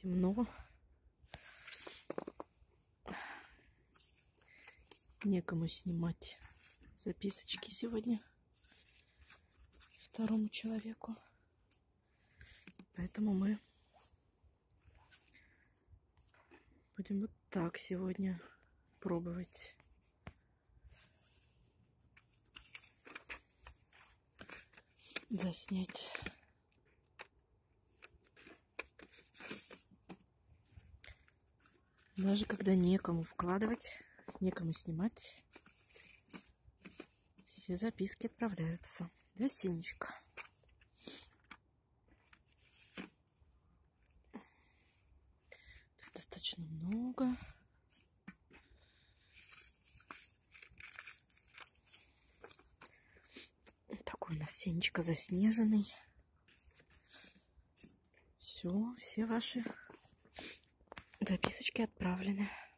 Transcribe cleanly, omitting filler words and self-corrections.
Темно. Некому снимать записочки сегодня второму человеку. Поэтому мы будем вот так сегодня пробовать. Заснять. Даже когда некому вкладывать, некому снимать, все записки отправляются. Для Сенечка. Так, достаточно много. Такой у нас Сенечка заснеженный. Все ваши записочки отправлены.